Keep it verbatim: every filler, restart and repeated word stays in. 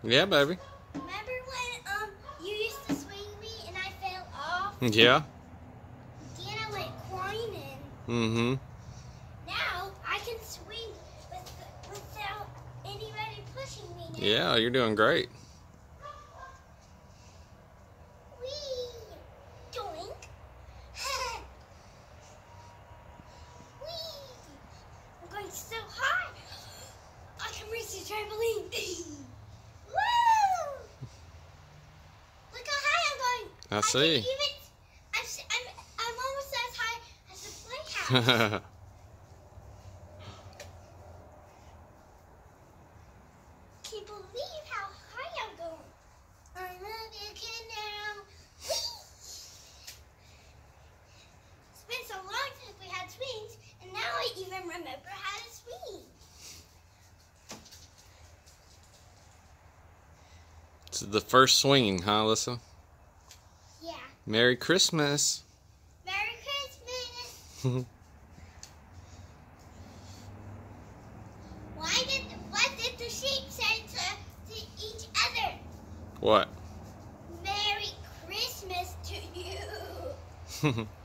Yeah, baby. Remember when um you used to swing me and I fell off? Yeah. Then I went whining. Mm-hmm. Now I can swing with, without anybody pushing me now. Yeah, you're doing great. Whee! Doink! Whee! I'm going so high. I can reach the trampoline. Woo! Look how high I'm going. I I see. can even, I'm, s- I'm, I'm almost as high as the playhouse. Can't believe how high I'm going. I'm a big kid now. Whee! It's been so long since we had swings, and now I even remember how to swing. This is the first swinging, huh, Alyssa? Yeah. Merry Christmas. Merry Christmas. Why did what did the sheep say to, to each other? What? Merry Christmas to you.